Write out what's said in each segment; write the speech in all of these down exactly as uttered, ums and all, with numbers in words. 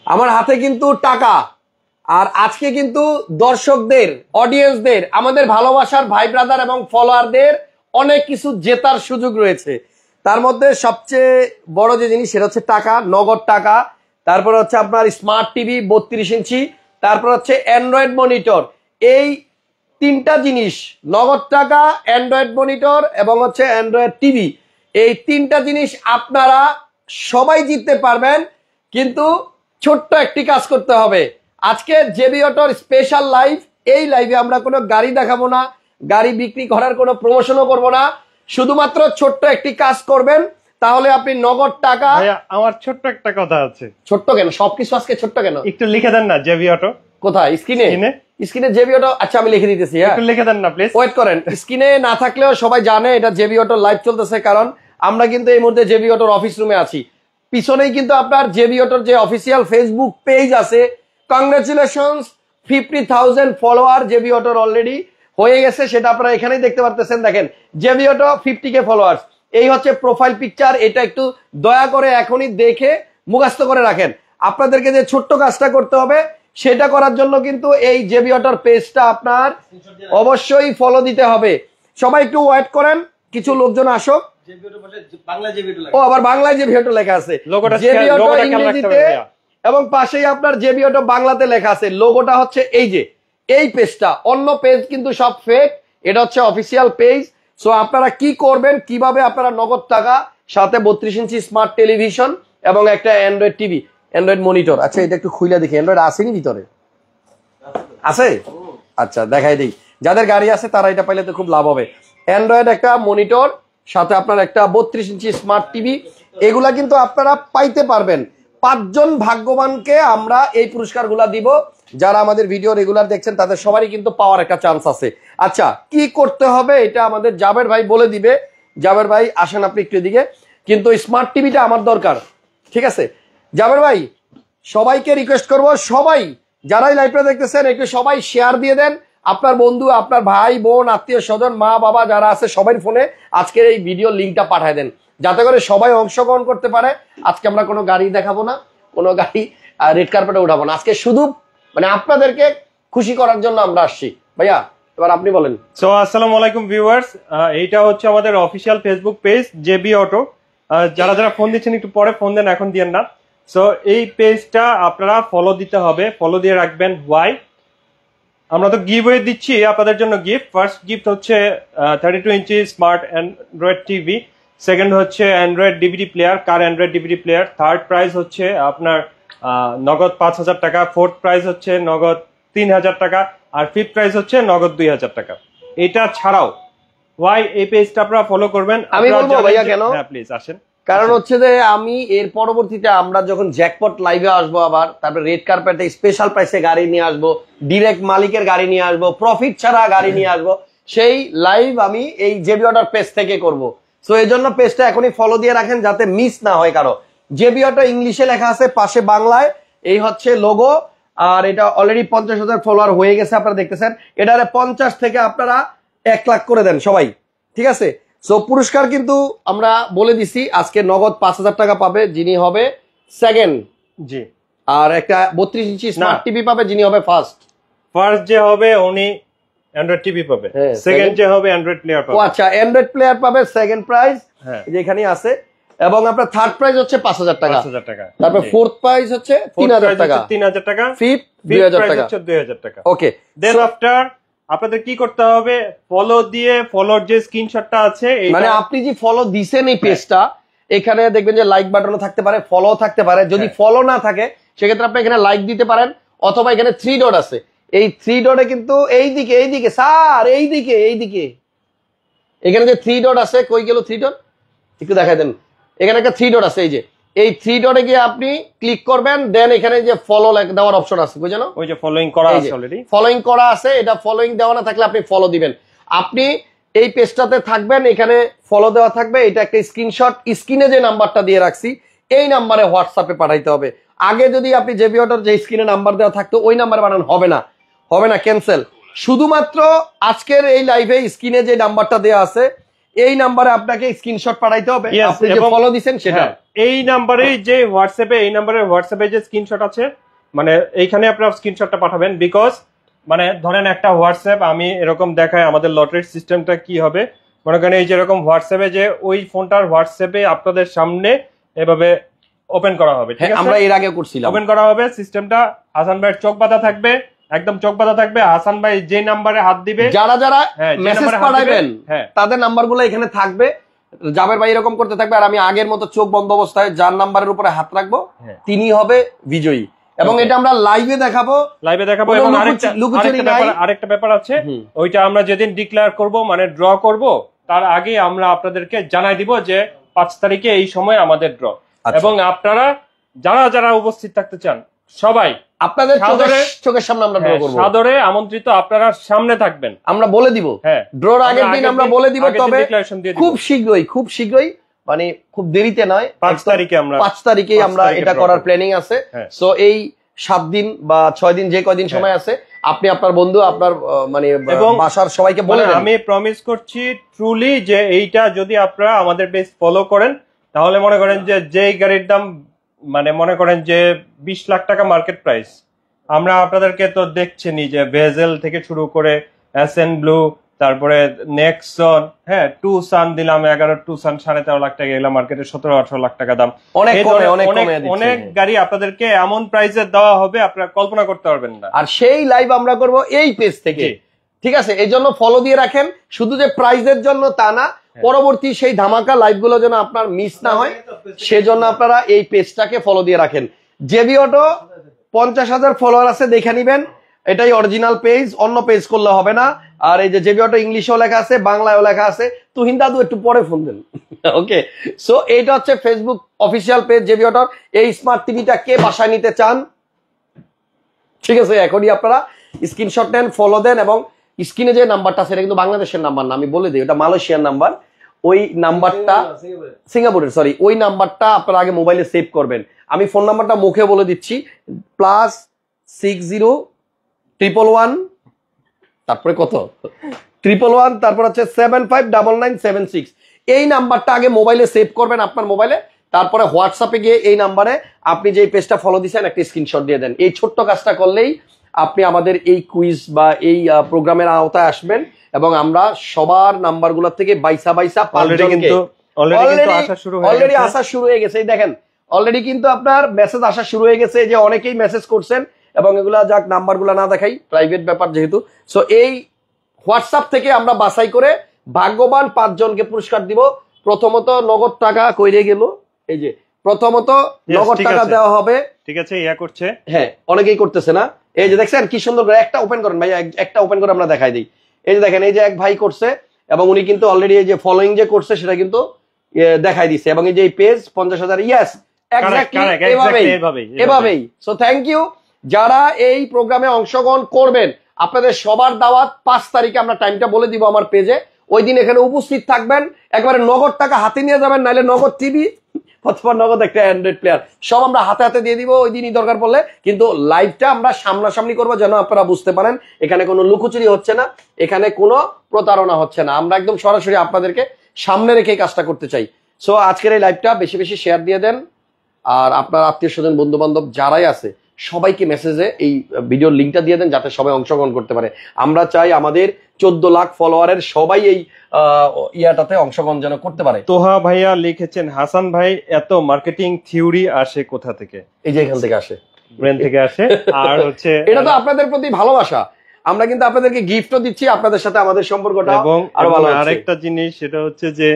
আমার হাতে কিন্তু টাকা, আর আজকে কিন্তু দর্শকদের, অডিয়েন্সদের, আমাদের ভালোবাসার ভাই ব্রাদার এবং ফলোয়ারদের অনেক কিছু জেতার সুযোগ রয়েছে। তার মধ্যে সবচেয়ে বড় যে জিনিস সেটা হচ্ছে টাকা, নগদ টাকা। তারপর হচ্ছে আপনার স্মার্ট টিভি বত্রিশ ইঞ্চি, তারপর হচ্ছে অ্যান্ড্রয়েড মনিটর। এই তিনটা জিনিস, নগদ টাকা, অ্যান্ড্রয়েড মনিটর এবং হচ্ছে অ্যান্ড্রয়েড টিভি, এই তিনটা জিনিস আপনারা সবাই জিততে পারবেন। কিন্তু ছোট্ট একটি কাজ করতে হবে। আজকে জেবি অটোর স্পেশাল লাইভ, এই লাইভে আমরা কোনো গাড়ি দেখাবো না, গাড়ি বিক্রি করার কোনো প্রমোশনও করব না। শুধুমাত্র ছোট্ট একটি কাজ করবেন, তাহলে আপনি নগদ টাকা। আমার ছোট্ট একটা কথা আছে। ছোট্ট কেন? সবকিছু আজকে ছোট্ট কেন? একটু লিখে দেন না জেবি অটো। কোথায়? স্ক্রিনে? স্ক্রিনে জেবি অটো। আচ্ছা আমি লিখে দিতেছি, হ্যাঁ একটু লিখে দেন না প্লিজ। ওয়েট করেন। স্ক্রিনে না থাকলেও সবাই জানে এটা জেবি অটো লাইভ চলতেছে, কারণ আমরা কিন্তু এই মুহূর্তে জেবি অটোর অফিস রুমে আছি। পিছনেই কিন্তু আপনার জেবি অটোর যে অফিসিয়াল ফেসবুক পেজ আছে, congratulations, fifty thousand follower JB অটোর অলরেডি হয়ে গেছে, সেটা আপনারা এখানেই দেখতে পারতেছেন। দেখেন JB auto fifty K followers, এই হচ্ছে প্রোফাইল পিকচার। এটা একটু দয়া করে এখনই দেখে মুখস্থ করে রাখেন। আপনাদেরকে যে ছোট্ট কাজটা করতে হবে, সেটা করার জন্য কিন্তু এই জেবি অটোর পেজটা আপনার অবশ্যই ফলো দিতে হবে। সবাই একটু ওয়েট করেন, কিছু লোকজন আসুক। ও আবার বাংলায় জেবি অটো লেখা আছে, জেবি অটো ইংরেজিতে, এবং পাশেই আপনার জেবি অটো বাংলাতে লেখা আছে। লোগোটা হচ্ছে এই যে এই পেজটা, অন্য পেজ কিন্তু সব ফেক, এটা হচ্ছে অফিসিয়াল পেজ। সো আপনারা কি করবেন, কিভাবে আপনারা নগদ টাকা, সাথে বত্রিশ ইঞ্চি স্মার্ট টেলিভিশন এবং একটা অ্যান্ড্রয়েড টিভি, অ্যান্ড্রয়েড মনিটর। আচ্ছা এটা একটু খুইলা দেখি, অ্যান্ড্রয়েড আসেনি ভিতরে? আছে? আচ্ছা দেখাই দিই, যাদের গাড়ি আছে তারা এটা পাইলে তো খুব লাভ হবে। অ্যান্ড্রয়েড একটা মনিটর, সাথে আপনার একটা বত্রিশ ইঞ্চি স্মার্ট টিভি, এগুলা কিন্তু আপনারা পাইতে পারবেন। পাঁচজন ভাগ্যবানকে আমরা এই পুরস্কারগুলা দিব। যারা আমাদের ভিডিও রেগুলার দেখছেন তাদের সবারই কিন্তু পাওয়ার একটা চান্স আছে। আচ্ছা কি করতে হবে এটা আমাদের জাবের ভাই বলে দিবে। জাবের ভাই আসেন আপনি একটু এদিকে। কিন্তু স্মার্ট টিভিটা আমার দরকার, ঠিক আছে? জাবের ভাই সবাইকে রিকোয়েস্ট করব, সবাই যারাই লাইভটা দেখতেছেন একটু সবাই শেয়ার দিয়ে দেন। আপনার বন্ধু, আপনার ভাই বোন, আত্মীয় স্বজন, মা বাবা যারা আছে সবাই ফোনে আজকের এই ভিডিও লিঙ্কটা পাঠিয়ে দেন, যাতে করে সবাই অংশগ্রহণ করতে পারে। আজকে আমরা কোনো গাড়ি দেখাবো না, কোনো গাড়ি রেড কার্পেটে উঠাবো না। আজকে শুধু মানে আপনাদেরকে খুশি করার জন্য আমরা আসছি। ভাইয়া এবার আপনি বলেন। সো আসসালামু আলাইকুম ভিউয়ার্স, এইটা হচ্ছে আমাদের official Facebook page JB auto. যারা যারা ফোন দিচ্ছেন একটু পরে ফোন দেন, এখন দিয়েন না। সো এই পেজটা আপনারা ফলো দিতে হবে, ফলো দিয়ে রাখবেন। ওয়াই? আমরা তো গিভওয়ে দিচ্ছি আপনাদের জন্য গিফট। ফার্স্ট গিফট হচ্ছে thirty two inch smart Android TV, second হচ্ছে Android DVD player, car Android DVD player, third prize হচ্ছে আপনার নগদ পাঁচ হাজার টাকা, ফোর্থ প্রাইজ হচ্ছে নগদ তিন হাজার টাকা, আর ফিফথ প্রাইজ হচ্ছে নগদ দুই হাজার টাকা। এটা ছাড়াও ওয়াই এই পেজটা আপনারা ফলো করবেন। আমি বলবো ভাইয়া কেন? হ্যাঁ প্লিজ আসেন। কারণ হচ্ছে যে আমি এর পরবর্তীতে আমরা যখন জ্যাকপট লাইভে আসবো, আবার তারপরে রেড কার্পেটে স্পেশাল প্রাইসে গাড়ি নিয়ে আসবো, ডিরেক্ট মালিকের গাড়ি নিয়ে আসবো, প্রফিট ছাড়া গাড়ি নিয়ে আসবো, সেই লাইভ আমি এই জেবি অটোর পেজ থেকে করব। সো এই জন্য পেজটা এখনই ফলো দিয়ে রাখেন যাতে মিস না হয় কারো। জেবি অটো ইংলিশে লেখা আছে, পাশে বাংলায়, এই হচ্ছে লোগো। আর এটা অলরেডি পঞ্চাশ হাজার ফলোয়ার হয়ে গেছে, আপনারা দেখতেছেন। এটারে পঞ্চাশ থেকে আপনারা এক লাখ করে দেন সবাই, ঠিক আছে? সো পুরস্কার কিন্তু আমরা বলে দিছি, আজকে নগদ পাঁচ হাজার টাকা পাবে যিনি হবে সেকেন্ড, জি, আর একটা বত্রিশ ইঞ্চি স্মার্ট টিভি পাবে যিনি হবে ফার্স্ট। ফার্স্ট যে হবে উনি অ্যান্ড্রয়েড টিভি পাবে, সেকেন্ড যে হবে অ্যান্ড্রয়েড প্লেয়ার পাবে। ও আচ্ছা, অ্যান্ড্রয়েড প্লেয়ার পাবে সেকেন্ড প্রাইজ, যেখানে আছে। এবং আপনার থার্ড প্রাইজ হচ্ছে পাঁচ হাজার টাকা, পাঁচ হাজার টাকা। তারপর ফোর্থ প্রাইজ হচ্ছে তিন হাজার টাকা, তিন হাজার টাকা, ফিফথ দুই হাজার টাকা, দুই হাজার টাকা। ওকে। দেন আফটার আপনাদের কি করতে হবে, ফলো দিয়ে ফলোর যে স্ক্রিনশটটা আছে, মানে আপনি যে ফলো দিছেন এই পেজটা, এখানে দেখবেন যে লাইক বাটনও থাকতে পারে, ফলো থাকতে পারে। যদি ফলো না থাকে সেক্ষেত্রে আপনি এখানে লাইক দিতে পারেন, অথবা এখানে থ্রি ডট আছে, এই থ্রি ডটে কিন্তু এইদিকে এইদিকে স্যার এইদিকে এইদিকে এখানে যে থ্রি ডট আছে, কই গেল থ্রি ডট? একটু দেখাই দেন। এখানে একটা থ্রি ডট আছে, এই যে এই থ্রি ডটে গিয়ে আপনি ক্লিক করবেন। দেন এখানে যে ফলো দেওয়ার অপশন আছে, বুঝলেন? ওই যে ফলোইং করা আছে অলরেডি, ফলোইং করা আছে। এটা ফলোইং দেওয়া না থাকলে আপনি ফলো দিবেন। আপনি এই পেজটাতে থাকবেন, এখানে ফলো দেওয়া থাকবে। এটা একটা স্ক্রিনশট, স্ক্রিনে যে নাম্বারটা দিয়ে রাখছি এই নাম্বারে হোয়াটসঅ্যাপে পাঠাইতে হবে। আগে যদি আপনি জেবি অটোর যে স্ক্রিনে নাম্বার দেওয়া থাকতো ওই নাম্বারে বানান, হবে না, হবে না, ক্যান্সেল। শুধুমাত্র আজকের এই লাইভে স্ক্রিনে যে নাম্বারটা দেওয়া আছে এই নাম্বারে আপনাকে স্ক্রিনশট পাঠাইতে হবে Yes, আপনি যে এবং- ফলো দিবেন সেটা। হ্যাঁ, এই নাম্বারে যে হোয়াটসঅ্যাপে এই নাম্বারে হোয়াটসঅ্যাপে যে স্ক্রিনশট আছে মানে এইখানে আপনার স্ক্রিনশটটা পাঠাবেন, বিকজ মানে ধরেন একটা হোয়াটসঅ্যাপ আমি এরকম দেখাই আমাদের লটারির সিস্টেমটা কি হবে, মনে করেন এই যেরকম হোয়াটসঅ্যাপে যে ওই ফোনটার হোয়াটসঅ্যাপে আপনাদের সামনে এভাবে ওপেন করা হবে, ঠিক হ্যাঁ, আছে? আমরা এর আগে করছিলাম। ওপেন করা হবে, সিস্টেমটা হাসান ভাইয়ের চোখ বাঁধা থাকবে, একদম চোখ বাঁধা থাকবে। হাসান ভাই যে নাম্বারে হাত দিবে, যারা যারা হ্যাঁ, যে মেসেজ নাম্বারে হাত দিবে, পাঠাবেন হ্যাঁ, তাদের নাম্বারগুলো এখানে থাকবে। জাবের ভাই এরকম করতে থাকবে আর আমি আগের মতো চোখ বন্ধ অবস্থায় যার নাম্বারের উপরে হাত রাখবো হ্যাঁ। তিনি হবে বিজয়ী এবং Okay. এটা আমরা লাইভে দেখাবো। লাইভে দেখাবো। কোনো এবং লুকোচুরি- আরেকটা লুকোচুরি আরেকটা ব্যাপার নাই। আরেকটা ব্যাপার আছে, হুম। ওইটা আমরা যেদিন ডিক্লেয়ার করব মানে ড্র করব তার আগে আমরা আপনাদেরকে জানাই দিব যে পাঁচ তারিখে এই সময় আমাদের ড্র, আচ্ছা। এবং আপনারা যারা যারা উপস্থিত থাকতে চান সবাই আপনাদের চোখের সাদরে- চোখের সামনে আমরা ড্র হ্যাঁ, করব, সাদরে আমন্ত্রিত, আপনারা সামনে থাকবেন। আমরা বলে দিব। হ্যাঁ, ড্রর আগের দিন আমরা বলে দিব, তবে ডিক্লারেশন দিয়ে দিব খুব শীঘ্রই খুব শীঘ্রই মানে খুব দেরিতে নয়, পাঁচ একদম তারিখে আমরা পাঁচ তারিখে পাঁচ আমরা তারিখে এটা draw করার করব। প্ল্যানিং আছে। হ্যাঁ। সো এই সাত দিন বা ছয় দিন যে কয়দিন সময় আছে আপনি আপনার বন্ধু আপনার আহ, মানে এবং বাসার সবাইকে বলে মানে দেন। আমি প্রমিস করছি ট্রুলি যে এইটা যদি আপনারা আমাদের পেজ ফলো করেন তাহলে মনে করেন যে যেই গাড়ির দাম মানে মনে করেন যে বিশ লাখ টাকা মার্কেট প্রাইস, আমরা আপনাদেরকে তো দেখছেনই যে ভেজেল থেকে শুরু করে এসএন ব্লু, তারপরে নেক্সন, হ্যাঁ টু সান দিলাম এগারো, টু সান সাড়ে তেরো লাখ টাকা, এগুলা মার্কেটে সতেরো আঠারো লাখ টাকা দাম। অনেক এই কমে ধরনের অনেক অনেক কমে দিচ্ছে। অনেক গাড়ি আপনাদেরকে এমন প্রাইসে দেওয়া হবে আপনারা কল্পনা করতে পারবেন না। আর সেই লাইভ আমরা করব এই পেজ থেকে, জি। ঠিক আছে? এই জন্য ফলো দিয়ে রাখেন, শুধু যে প্রাইজের জন্য তা না, পরবর্তী সেই ধামাকা লাইভ গুলো যেন আপনার মিস না হয় সেজন্য আপনারা এই পেজটাকে ফলো দিয়ে রাখেন। জেবি অটো পঞ্চাশ হাজার ফলোয়ার আছে, দেখে নিবেন, এটাই অরিজিনাল পেজ, অন্য পেজ করলে হবে না। আর এই যে জেবি অটো ইংলিশেও লেখা আছে, বাংলায়ও লেখা আছে। তুহিন দাদু একটু পরে ফোন দেন। ওকে, সো এইটা হচ্ছে ফেসবুক অফিসিয়াল পেজ জেবি অটোর। এই স্মার্ট টিভিটা কে বাসায় নিতে চান, ঠিক আছে, এখনই আপনারা স্ক্রিনশট নেন, ফলো দেন, এবং স্ক্রিনে যে নাম্বারটা সেটা কিন্তু বাংলাদেশের নাম্বার না, আমি বলে দিই ওটা মালয়েশিয়ার নাম্বার। ওই নাম্বারটা সিঙ্গাপুরের, সরি, ওই নাম্বারটা আপনারা আগে মোবাইলে সেভ করবেন। আমি ফোন নাম্বারটা মুখে বলে দিচ্ছি, plus six zero triple one, তারপরে কত ট্রিপল ওয়ান, তারপর হচ্ছে seven five double nine seven six. এই নাম্বারটা আগে মোবাইলে সেভ করবেন আপনার মোবাইলে, তারপরে হোয়াটসঅ্যাপে গিয়ে এই নাম্বারে আপনি যে পেজটা ফলো দিচ্ছেন একটা স্ক্রিনশট দিয়ে দেন। এই ছোট্ট কাজটা করলেই আপনি আমাদের এই কুইজ বা এই প্রোগ্রামের আওতায় আসবেন এবং আমরা সবার নাম্বারগুলোর থেকে বাইসা বাইসা অলরেডি কিন্তু অলরেডি কিন্তু আসা শুরু হয়ে অলরেডি গেছে। আসা শুরু হয়ে গেছে। এই দেখেন অলরেডি কিন্তু আপনার মেসেজ আসা শুরু হয়ে গেছে, যে অনেকেই মেসেজ করছেন, এবং এগুলা যাক নাম্বারগুলো না দেখাই, প্রাইভেট ব্যাপার যেহেতু। সো এই হোয়াটসঅ্যাপ থেকে আমরা বাছাই করে ভাগ্যবান পাঁচজনকে পুরস্কার দিব। প্রথমত নগদ টাকা কইরে গেল, এই যে প্রথমত Yes, নগদ ঠিক টাকা আছে। দেওয়া হবে। ঠিক আছে, ইয়া করছে, হ্যাঁ, অনেকেই করতেছে না। এই যে দেখছেন কি সুন্দর করে, একটা ওপেন করেন ভাই, এক- একটা ওপেন করে আমরা দেখাই দিই। এই যে দেখেন, এই যে এক ভাই করছে এবং উনি কিন্তু অলরেডি এই যে ফলোইং যে করছে সেটা কিন্তু এ, দেখাই দিচ্ছে, এবং এই যে এই পেজ পঞ্চাশ হাজার, ইয়েস এক্স্যাক্টলি correct, এভাবেই exactly এভাবেই, এভাবেই। এভাবেই। সো থ্যাংক ইউ যারা এই প্রোগ্রামে অংশগ্রহণ করবেন, আপনাদের সবার দাওয়াত পাঁচ তারিখে, আমরা টাইমটা বলে দিব আমার পেজে। ওই দিন এখানে উপস্থিত থাকবেন, একবারে নগদ টাকা হাতে নিয়ে যাবেন, নাহলে নগদ টিভি অথবা নগদ একটা অ্যান্ড্রয়েড প্লেয়ার সব আমরা হাতে হাতে দিয়ে দিব ওই দিনই দরকার পড়লে। কিন্তু লাইভটা আমরা সামনাসামনি করবো, যেন আপনারা বুঝতে পারেন এখানে কোনো লুকোচুরি হচ্ছে না, এখানে কোনো প্রতারণা হচ্ছে না। আমরা একদম সরাসরি আপনাদেরকে সামনে রেখে এই কাজটা করতে চাই। সো আজকের এই লাইভটা বেশি বেশি শেয়ার দিয়ে দেন, আর আপনার আত্মীয় স্বজন বন্ধু বান্ধব যারাই আছে সবাইকে মেসেজে এই ভিডিওর লিঙ্কটা দিয়ে দেন, যাতে সবাই অংশগ্রহণ করতে পারে। আমরা চাই আমাদের চোদ্দ লাখ ফলোয়ারের সবাই এই ইয়াটাতে অংশগ্রহণ যেন করতে পারে। তোহা ভাইয়া লিখেছেন, হাসান ভাই এত মার্কেটিং থিওরি আসে কোথা থেকে? এই যে এখান থেকে আসে, ব্রেন থেকে আসে। আর হচ্ছে এটা তো আপনাদের প্রতি ভালোবাসা, আমরা কিন্তু আপনাদেরকে গিফটও দিচ্ছি, আপনাদের সাথে আমাদের সম্পর্কটা এবং আরো ভালো এবং হচ্ছে। আরেকটা জিনিস সেটা হচ্ছে যে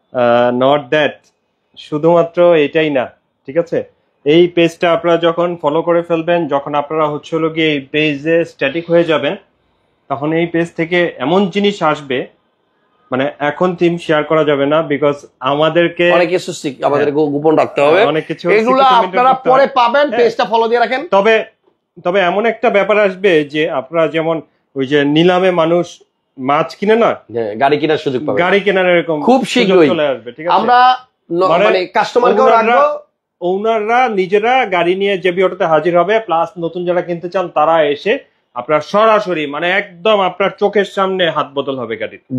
নট দ্যাট শুধুমাত্র এটাই না, ঠিক আছে, এই পেজটা আপনারা যখন ফলো করে ফেলবেন, যখন আপনারা হচ্ছে হলো গিয়ে এই পেজে স্ট্যাটিক হয়ে যাবেন, তখন এই পেজ থেকে এমন জিনিস আসবে মানে এখন টিম শেয়ার করা যাবে না, বিকজ আমাদেরকে অনেক কিছু শিখ- আমাদের গো- গোপন রাখতে হবে, অনেক কিছু এগুলো secret maintain আপনারা করতে পরে হয়। পাবেন। হ্যাঁ। পেজটা ফলো দিয়ে রাখেন। তবে তবে এমন একটা ব্যাপার আসবে যে আপনারা যেমন ওই যে নিলামে মানুষ মাছ কিনে না, হ্যাঁ, গাড়ি কেনার সুযোগ পাবেন গাড়ি কেনার এরকম খুব সুযোগ শীঘ্রই। চলে আসবে, ঠিক আছে? আমরা ন- মানে মানে কাস্টমারকেও ওনাররা- রাখবো। ওনাররা নিজেরা গাড়ি নিয়ে জেবি অটোতে হাজির হবে, প্লাস নতুন যারা কিনতে চান তারা এসে আপনার সরাসরি মানে একদম আপনার চোখের সামনে হাত বদল হবে গাড়ির। জি,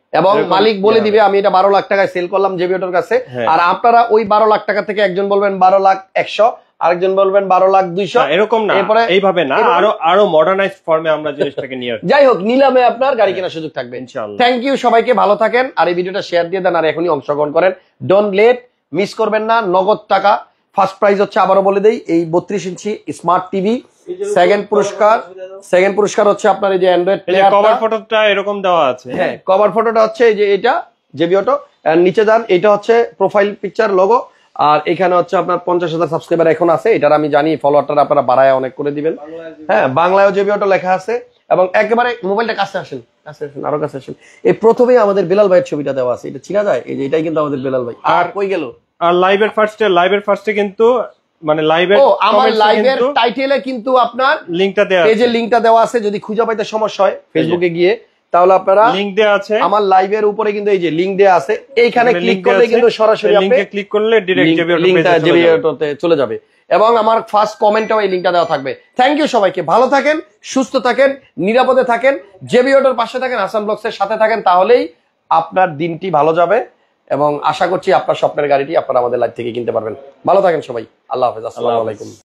এবং এরকম মালিক বলে দেয়া দিবে আমি এটা বারো লাখ টাকায় সেল করলাম জেবি অটোর কাছে। হ্যাঁ। আর আপনারা ওই বারো লাখ টাকা থেকে একজন বলবেন বারো লাখ একশো, আরেকজন বলবেন বারো লাখ দুইশো, না, এরকম না, এরপরে এইভাবে না, এরকম- আরো আরো মডার্নাইজ ফর্মে আমরা জিনিসটাকে নিয়ে আসবো যাই হোক নিলামে আপনার গাড়ি কেনার সুযোগ থাকবে ইনশাআল্লাহ। থ্যাংক ইউ, সবাইকে ভালো থাকেন। আর এই ভিডিওটা শেয়ার দিয়ে দেন আর এখনই অংশগ্রহণ করেন, ডোন্ট লেট, মিস করবেন না। নগদ টাকা ফার্স্ট প্রাইজ হচ্ছে, আবারও বলে দেই, এই বত্রিশ ইঞ্চি স্মার্ট টিভি। সেকেন্ড পুরস্কার সেকেন্ড পুরস্কার হচ্ছে আপনার এই যে অ্যান্ড্রয়েড এই যে কভার ফটোটা এরকম দেওয়া আছে। হ্যাঁ, কভার ফটোটা হচ্ছে এই যে এটা জেবি অটো, আর নিচে যান এটা হচ্ছে প্রোফাইল পিকচার লোগো। আর এখানে হচ্ছে আপনার পঞ্চাশ হাজার সাবস্ক্রাইবার এখন আছে, এটার আমি জানি ফলোয়ারটা আপনারা বাড়ায় অনেক করে দিবেন। হ্যাঁ, বাংলায়ও জেবি অটো লেখা আছে এবং একেবারে মোবাইলটা কাছে আসেন, কাছে আসেন, আরো কাছে আসেন। এই প্রথমেই আমাদের বেলাল ভাইয়ের ছবিটা দেওয়া আছে, এটা চিনা যায়, এই যে এটাই কিন্তু আমাদের বেলাল ভাই। আর কই গেল? আর লাইভের ফার্স্টে লাইভের ফার্স্টে কিন্তু মানে লাইভের ও আমার লাইভের টাইটেলে কিন্তু আপনার লিংকটা দেওয়া পেজে লিংকটা দেওয়া আছে, যদি খুঁজে পাইতে সমস্যা হয় ফেসবুকে গিয়ে তাহলে আপনারা লিংক দেওয়া আছে। আমার লাইভের উপরে কিন্তু এই যে লিংক দেওয়া আছে, এইখানে ক্লিক করলে কিন্তু সরাসরি আপনি লিংকে ক্লিক করলে ডাইরেক্ট জেবি অটো লিংকটা পেজে জেবি চলে যাবে। অটোতে চলে যাবে। এবং আমার ফার্স্ট কমেন্টেও এই লিংকটা দেওয়া থাকবে। থ্যাংক ইউ সবাইকে, ভালো থাকেন, সুস্থ থাকেন, নিরাপদে থাকেন, জেবি অটোর পাশে থাকেন, হাসান ব্লগসের সাথে থাকেন, তাহলেই আপনার দিনটি ভালো যাবে। এবং আশা করছি আপনার স্বপ্নের গাড়িটি আপনারা আমাদের লাইভ থেকে কিনতে পারবেন। ভালো থাকেন সবাই, আল্লাহ হাফেজ, আসসালামু আলাইকুম।